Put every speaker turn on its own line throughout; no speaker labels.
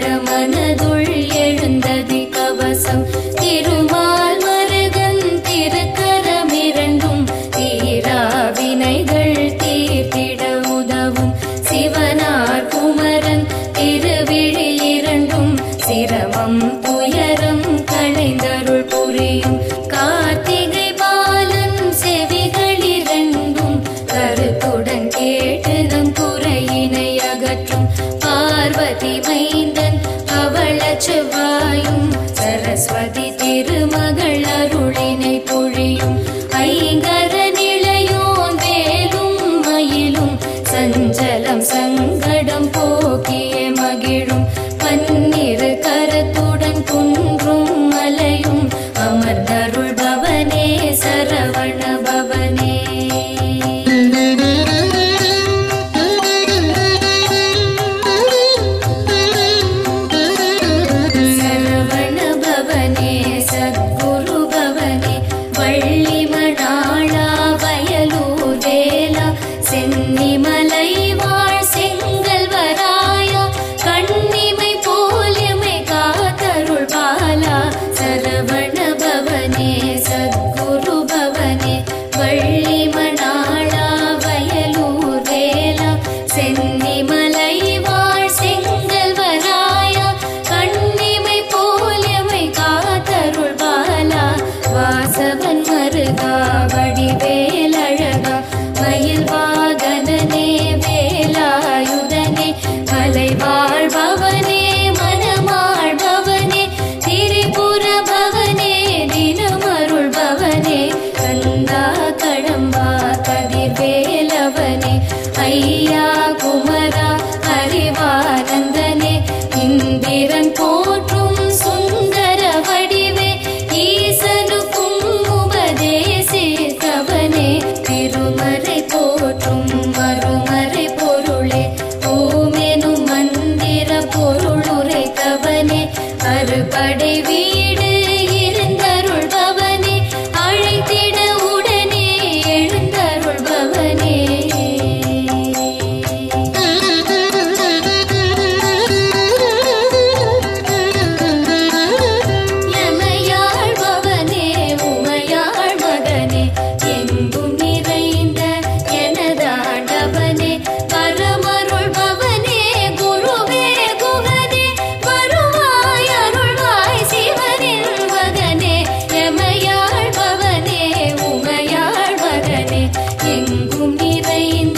மனதுள் எழுந்ததி கவசம் திருமால் மருகன் திருக்கரமிரண்டும் தீரா வினைகள் தீர்த்திட உதவும் சிவனார் குமரன் திருவிழி இரண்டும் சிரமம் துயரம் களைந்தருள் புரியும் கார்த்திகை பாலன் செவிகள் இரண்டும் கருத்துடன் கேட்டு நம் குறையினை அகற்றும் பார்வதி மைந்தன் அவள செவ்வாயும் சரஸ்வதி திருமகள் அருளினை பொழியும் ஐங்கர நிலையோன் வேலும் மயிலும் சஞ்சலம் சங்கடம் போக்கிய மகிழும் பன்னிரு கரத்துடன் குன்றும் மலையும் அமர்ந்தருள் பவனே சரவண பவனே சரவண பவனே சத்குரு பவனே வள்ளி மணாளா வயலூர் வேலா சென்னிமலை வாழ் செங்கல் வராயா கண்ணிமை போலிமை காத்தருள் பாலா சரவண பவனே சத்குரு பவனே வள்ளி மணாளா வயலூர் வேலா சென்னிமலை வாழ் செங்கல் வராயா கண்ணிமை போலிமை காத்தருள் பாலா வாசவன் மருகா வடிவேலழகா மயில் வாகனனே வேலாயுதனே மலை வாழ்பவனே மனமாழ்பவனே திரிபுர பவனே தினமருள் பவனே கந்தா கடம்பா கதிர்வேலவனே ஐயா குமரா அறிவானந்தனே இந்திரன் போற்றும் சுந்தர வடிவே ஈசனுக்கும் உபதேசித்தவனே திருமறை போற்றும் மறுமறை பொருளே ஓமெனும் மந்திர பொருளுரைத்தவனே அறுபடை வீடு இருந்தருள் பவனே அழைத்திட உடனே எழுந்தருள் பவனே யமையாழ்பவனே உமையாள் மகனே எங்கும் நிறைந்த எனதாண்டவனே பரமருள் பவனே குருவே குகனே வருவாய் அருள்வாய் சிவனின் மகனே யமையாள் பவனே உமையாள் மகனே எங்கும் நிறைந்த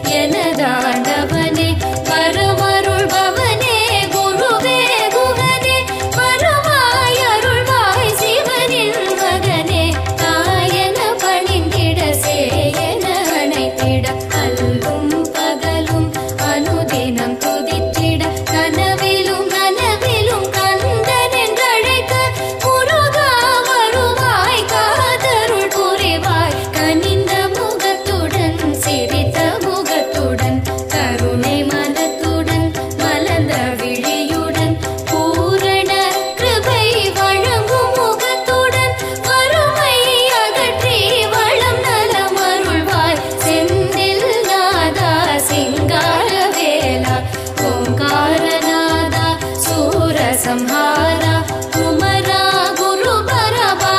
எனதாண்டவனே பரமருள் பவனே குருவே குகனே வருவாய் அருள்வாய் சிவனின் மகனே தாயன பணிந்திட சேயன அணைத்திட அல்லும் பகலும் அனுதினம் துதித்திட கனவிலும் நனவிலும் கந்தன் என்றழைக்க முருகா வருவாய் காதருள் புரிவாய் கனிந்த முகத்துடன் சிரித்த முகத்துடன் கருணை மனத்துடன் மலர்ந்த விழியுடன் பூரண கிருபை வழங்கும் முகத்துடன் வறுமை அகற்றி வளம் நலம் அருள்வாய் செந்தில் நாதா சிங்கார வேலா ஓங்காரநாதா சூரசம்ஹாரா குமரா குருபர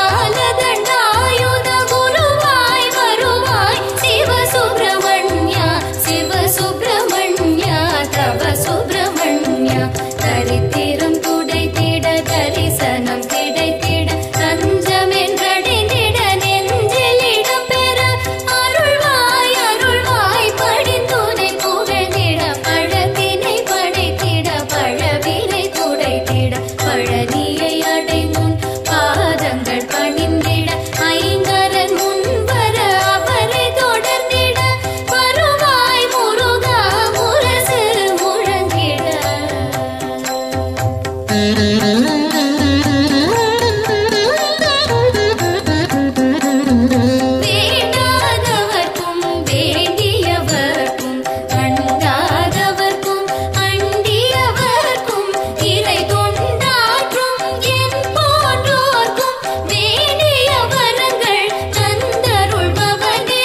பாலதண்டாயுத குருவாய் வருவாய் சிவசுப்ரமண்யா சிவசுப்ரமண்யா தவ சுப்ரமண்யா தரித்திரம் துடைத்திட தரிசனம் கிடைத்திட தஞ்சமென்றடைந்திட நெஞ்சில் இடம் பெற அருள்வாய் அருள்வாய் படித்துணை புகழ்ந்திட பழத்தினை படைத்திட பழவினை துடைத்திட பழனியை அடைமுன் பாதங்கள் பணிந்திட ஐங்கரன் முன்வர அவரை தொடர்ந்திட வருவாய் முருகா முரசு முழங்கிட வேண்டாதவர்க்கும் வேண்டியவர்க்கும் அண்டாதவர்க்கும் அண்டியவர்க்கும் இறை தொண்டாற்றும் என் போன்றோர்க்கும் வேண்டிய வரங்கள் தந்தருள்பவனே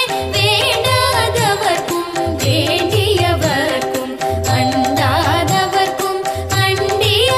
வேண்டாதவர்க்கும் வேண்டியவர்க்கும் அண்டாதவர்க்கும் அண்டிய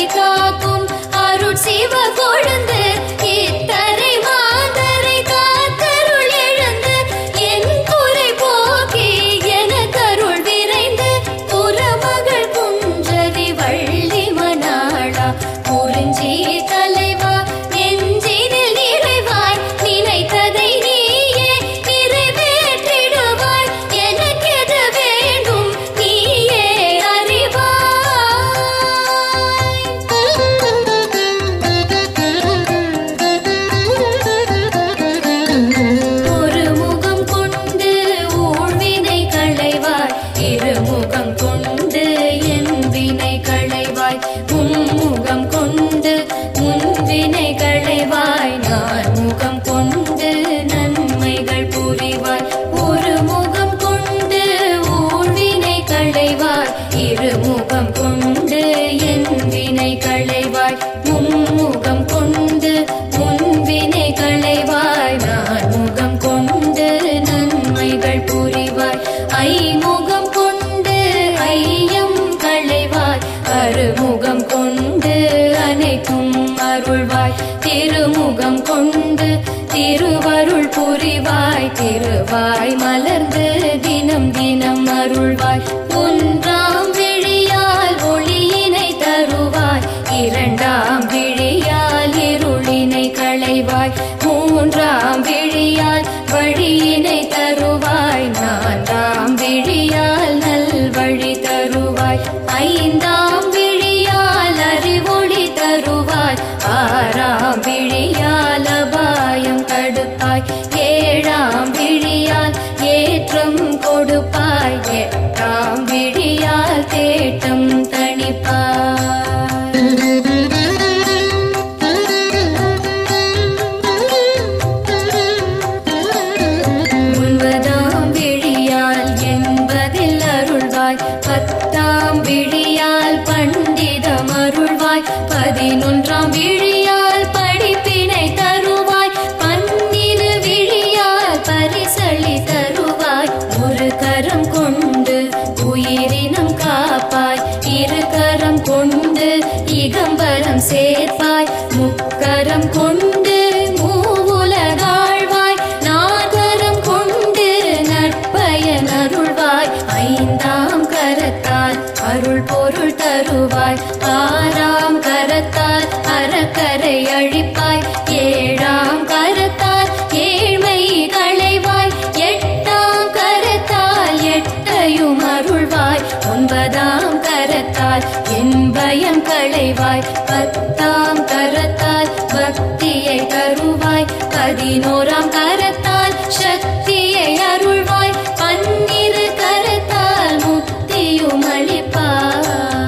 காக்கும் அருட்சிவ கொழுந்து இத்தரை மாந்தரை காத்தருள் எழுந்து என் குறை போக்கி எனக்கருள் விரைந்து புறமகள் குன்றரி வள்ளி மணாளா குறிஞ்சி தலைவா நெஞ்சினில் நிறைவாய் நினைத்ததை நீயே நிறைவேற்றிடுவாய் எனக்கெது வேண்டும் நீயே ஒரு முகம் கொண்டு ஊழ்வினை களைவாய் இருமுகம் கொண்டு என் வினை களைவாய் மும்முகம் கொண்டு முன்வினை களைவாய் நான் முகம் கொண்டு நன்மைகள் புரிவாய் ஒரு முகம் கொண்டு ஊழ்வினை களைவாய் இருமுகம் கொண்டு என் வினை களைவாய் மும்முகம் கொண்டு முன்வினை களைவாய் நான் முகம் கொண்டு நன்மைகள் புரிவாய் ஐமுகம் கொண்டு ஐயம் களைவாய் அருமுகம் கொண்டு அனைத்தும் அருள்வாய் திருமுகம் கொண்டு திருவருள் புரிவாய் திருவாய் மலர்ந்து தினம் தினம் அருள்வாய் ஒன்றாம் விழியால் ஒளியினை தருவாய் இரண்டாம் விழியால் இருளினை களைவாய் மூன்றாம் விழியால் வழியினை தருவாய் நான்காம் விழியால் நல்வழி தருவாய் ஐந்தாம் விழியால் அறிவொளி தருவாய் ஆறாம் விழியால் அபாயம் தடுப்பாய் ஏழாம் விழியால் ஏற்றம் கொடுப்பாய் எட்டாம் விழியால் தேட்டம் தணிப்பாய் ஒன்பதாம் விழியால் என்பதில் அருள்வாய் பத்தாம் விழியால் பண்டிதம் அருள்வாய் பதினொன்றாம் விழியால் படிப்பினை தருவாய் பன்னிரு விழியால் பரிசளி தருவாய் ஒரு கரம் கொண்டு உயிரினம் காப்பாய் இரு கரம் கொண்டு இகம்பரம் சேர்ப்பாய் முக்கரம் கொண்டு மூவுலகாழ்வாய் நாகரம் கொண்டு நற்பயன் அருள்வாய் ஐந்தாம் கரத்தால் அருள் பொருள் தருவாய் ஆறாம் கரத்தால் அறக்கரை அழிப்பாய் ஏழாம் கரத்தால் ஏழ்மை களைவாய் எட்டாம் கரத்தால் எட்டையும் அருள்வாய் ஒன்பதாம் கரத்தால் என் பயம் களைவாய் பத்தாம் கரத்தால் பக்தியை தருவாய் பதினோராம் கரத்தால் சக்தியை அருள்வாய் பன்னிரு கரத்தால் முக்தியும் அளிப்பாய்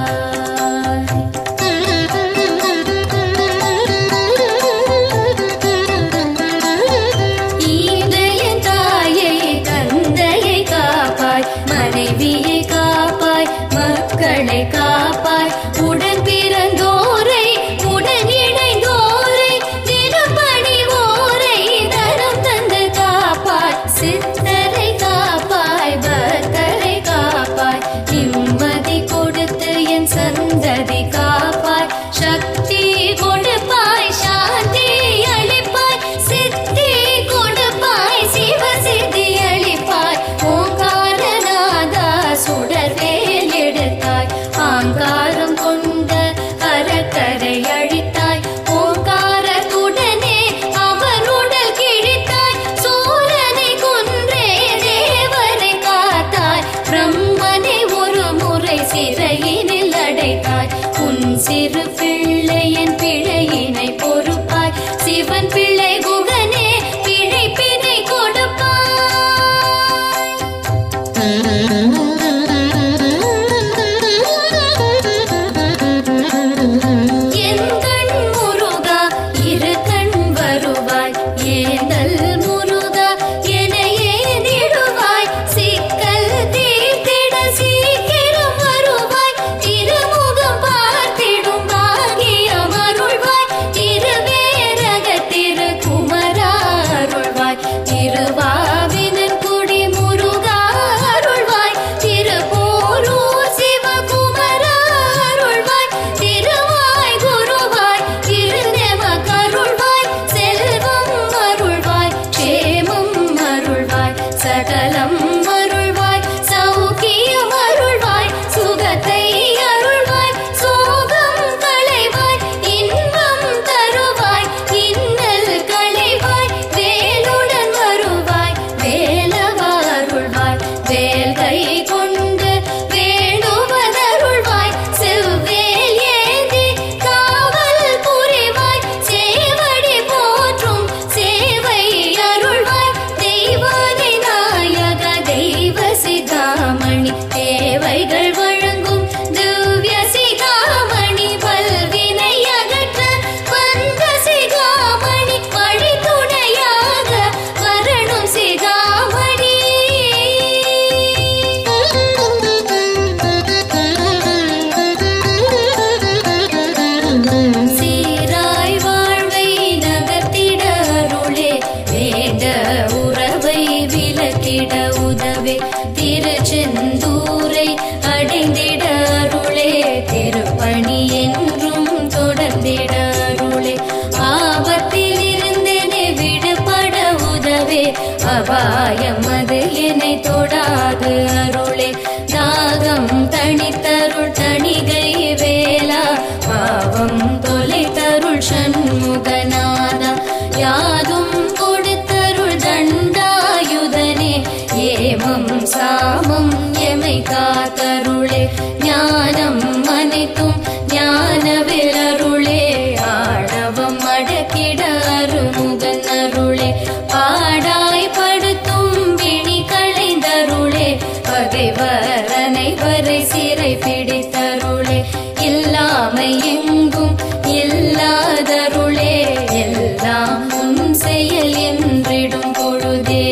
ஈந்தையன் தாயை தந்தையை காப்பாய் மனைவியை காப்பாய் மக்களை காப்பாய் உடன் பிறந்தோரை உடன் இணைந்தோரை தினப்படி ஓரை தரம் தந்து காப்பாய் சித்தரை காப்பாய் பக்தரை காப்பாய் நிம்மதி கொடுத்து என் சந்ததி காப்பாய் சக்தி கொடுப்பாய் சாந்தி அளிப்பாய் சித்தி கொடுப்பாய் சிவசித்தி அளிப்பாய் ஓங்காரநாதா சுடர்வேல் எடுத்தாய் ஆங்காரம் கொண்ட அறக்கரை அழித்தாய் ஓங்காரத்துடனே அவன் உடல் கிழித்தாய் சூரனை கொன்றே தேவரை காத்தாய் பிரம்மனை ஒரு முறை சிறையினில் அடைத்தாய் உன் சிறு பிள்ளை என் பிழையினை பொறுப்பாய் சிவன் பிள்ளை குகனே பிழைப்பினை கொடுப்பாய் என் கண் முருகா இரு கண் வருவாய் ஏந்தல் முருகா என ஏந்திடுவாய் சிக்கல் தீர்த்திட சீக்கிரம் வருவாய் திருமுகம் பார்த்திடும் பாகியம் திருப்பணி என்றும் தொடர்ந்திட அருளே ஆபத்தில் இருந்தேனே விடுபட உதவே அபாயம் அது என்னை தொடாது அருளே தாகம் தணித்தருள் தணிகை வேலா பாவம் தொலைத்தருள் சண்முகநாதா யாதும் கொடுத்தருள் தண்டாயுதனே ஏமம் சாமம் எமை காத்தருளே ஞானம் அனைத்தும் ஞானவிலருளே ஆணவம் அடக்கிட அருமுகன் அருளே பாடாய் படுத்தும் பிணி களைந்தருளே பகைவர் அனைவரை சிறை பிடித்தருளே இல்லாமை எங்கும் இல்லாதருளே எல்லாம் உன் செயல் என்றிடும் பொழுதே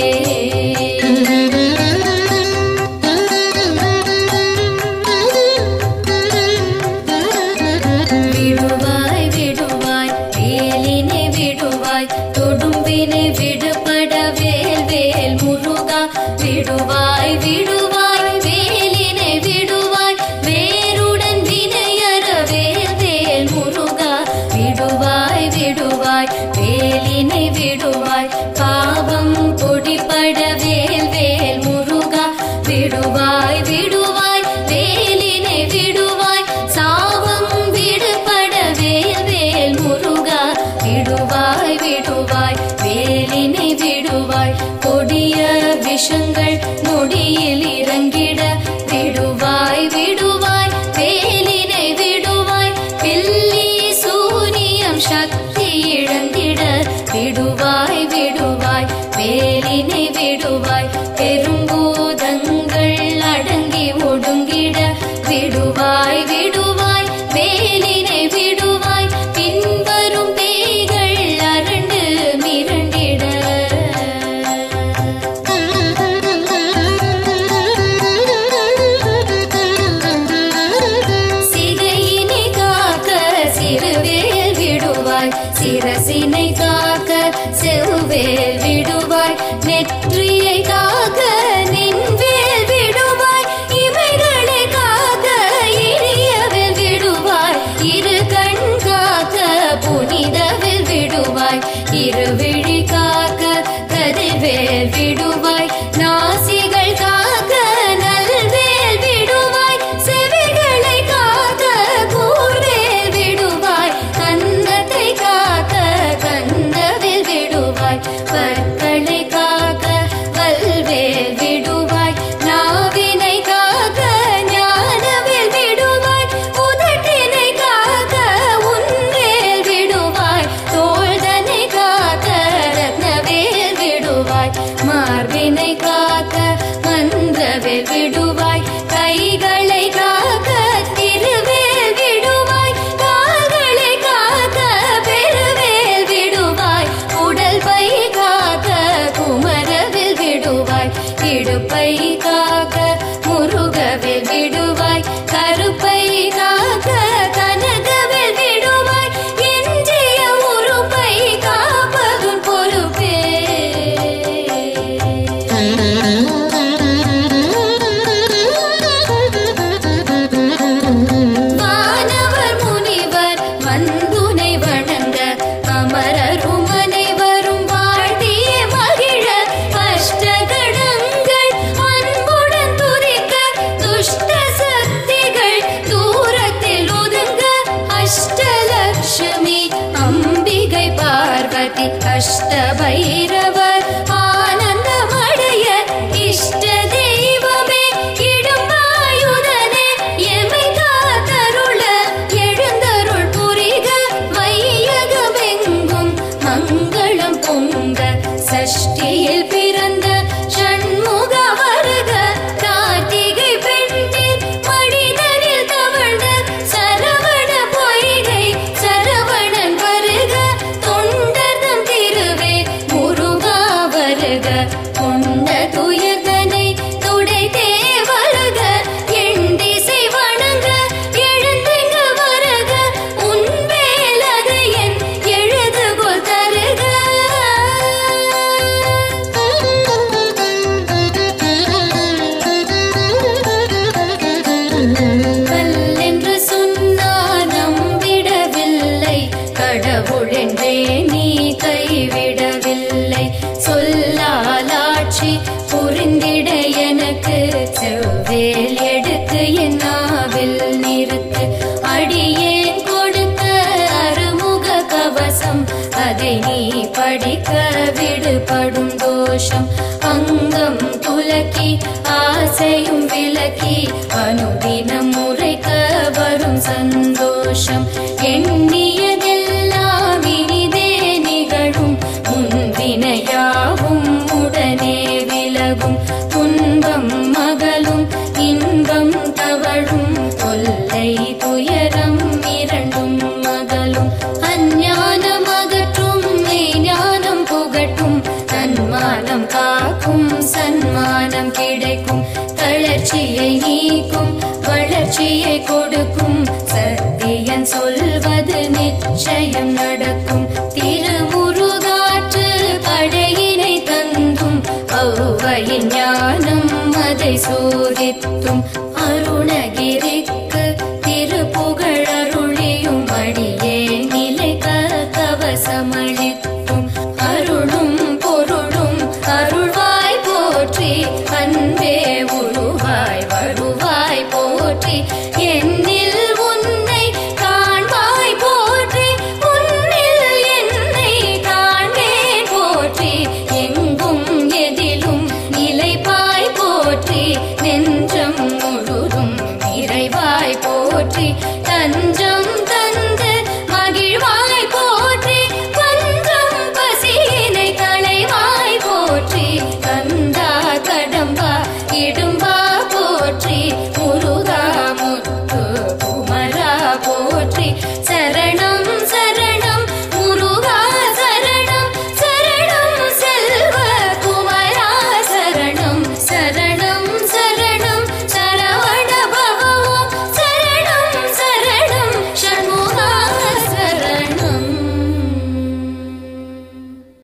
விடுவாய் விடுவாய் வேலினை விடுவாய் தொடும்பினை விடுபட வேல் வேல் முருகா விடுவாய் விடுவாய் வேலினை விடுவாய் வேருடன் வினையற வேல் வேல் முருகா விடுவாய் விடுவாய் வேலினை விடுவாய் பாவம் பொடிபட வேல் வேல் முருகா விடுவாய் விடுவாய் வேலினை விடுவாய் சாவம் விடுபட வேல் வேல் முருகா விடுவாய் விடுவாய் வேலினை விடுவாய் கொடிய விஷங்கள் நொடியில் இறங்கிட விடுவாய் விடுவாய் வேலினை விடுவாய் பில்லி சூனியம் சக்தி இழந்திட விடுவாய் விடுவாய் வேலினை விடுவாய் பெரும்பூதங்கள் அடங்கி ஒடுங்கிட விடுவாய் விடுவாய் வேலினை விடுவாய் பின்வரும் பேய்கள் அரண்டு மிரண்டிட சிகையினை காக்க சிறுவேல் விடுவாய் சிரசினை காக்க செவ்வேல் விடுவாய் நெற்றியை காக்க நின்வேல் விடுவாய் இமைகளை காக்க இனியவேல் விடுவாய் இரு கண் காக்க புனிதவேல் விடுவாய் இருவிழி காக்க கதிர்வேல் விடுவாய் நாசிகள் காக்க நல்வேல் விடுவாய் செவிகளை காக்க கூர்வேல் விடுவாய் கன்னத்தை காக்க கந்தவேல் விடுவாய் பற்களை காக்க வல்வேல் விடுவாய் நாவினை காக்க ஞானவேல் விடுவாய் உதட்டினை காக்க உன்வேல் விடுவாய் தோள்தனை காக்க ரத்னவேல் விடுவாய் மார்பினை காக்க மந்திரவேல் விடுவாய் கைகளை காக்க திருவேல் விடுவாய் கால்களை காக்க பெருவேல் விடுவாய் உடல் பை காக்க குமரவேல் விடுவாய் இடுப்பை காக்க முருகவேல் விடுவாய் கருப்பை காக்க கனகவேல் விடுவாய் எஞ்சிய உறுப்பை காப்பதும் பொறுப்பே வானவர் முனிவர் வந்துனை வணங்க அமரரும் அனைவரும் வாழ்த்திய மகிழ அஷ்டகணங்கள் அன்புடன் துதிக்க துஷ்ட சக்திகள் தூரத்தில் ஒதுங்க அஷ்டலட்சுமி அம்பிகை பார்வதி அஷ்டபைரவர் ஆனந்தமடைய இஷ்ட தெய்வமே இடும்பாயுதனே எமை காத்தருள எழுந்தருள் புரிக வையகமெங்கும் மங்களம் பொங்க சஷ்டியில் பிறந்த ஷண்முக வருக கார்த்திகை பெண்ணில் மனிதனில் தவழ்ந்த சரவண பொய்கை சரவணன் வருக தொண்டர்தம் திருவே முருகா அதை நீ படிக்க விடுபடும் தோஷம் அங்கம் துலக்கி ஆசையும் விலக்கி அனுதினம் முறைக்க வரும் சந்தோஷம் எண்ணியதெல்லாம் இனிதே நிகழும் முன்வினையாவும் உடனே விலகும் துன்பம் மகளும் இன்பம் தவழும் தொல்லை துயரம் இரண்டும் மகளும் அஞ்ஞானம் அகற்றும் மெய்ஞானம் புகட்டும் தன்மானம் காக்கும் சன்மானம் கிடைக்கும் தளர்ச்சியை நீக்கும் வளர்ச்சியை கொடுக்கும் சத்தியன் சொல்வது நிச்சயம் நடக்கும் திருமுருகாற்று படையினை தந்தும் ஔவையின் ஞானம் அதை சோதித்தும் அருணகிரி